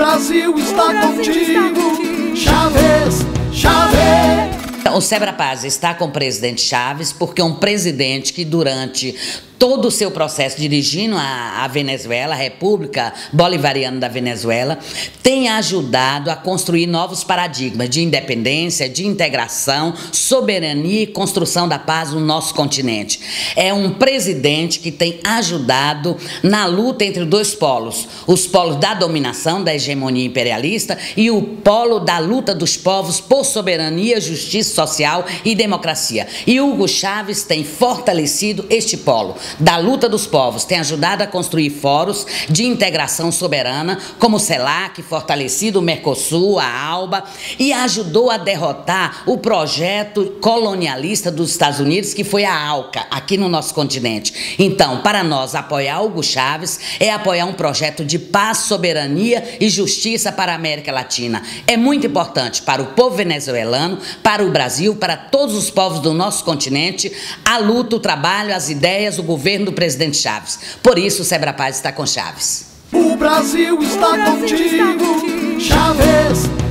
Brasil está contigo, Chaves, Chaves. O Sebra Paz está com o presidente Chaves porque é um presidente que durante todo o seu processo dirigindo a Venezuela, a República Bolivariana da Venezuela, tem ajudado a construir novos paradigmas de independência, de integração, soberania e construção da paz no nosso continente. É um presidente que tem ajudado na luta entre dois polos, os polos da dominação, da hegemonia imperialista e o polo da luta dos povos por soberania, justiça social e democracia. E Hugo Chávez tem fortalecido este polo da luta dos povos, tem ajudado a construir fóruns de integração soberana, como o CELAC, fortalecido o Mercosul, a ALBA, e ajudou a derrotar o projeto colonialista dos Estados Unidos, que foi a ALCA, aqui no nosso continente. Então, para nós, apoiar Hugo Chávez é apoiar um projeto de paz, soberania e justiça para a América Latina. É muito importante para o povo venezuelano, para o Brasil, para todos os povos do nosso continente, a luta, o trabalho, as ideias, o governo do presidente Chaves. Por isso, o Sebra Paz está com Chaves. O Brasil está contigo, Chaves.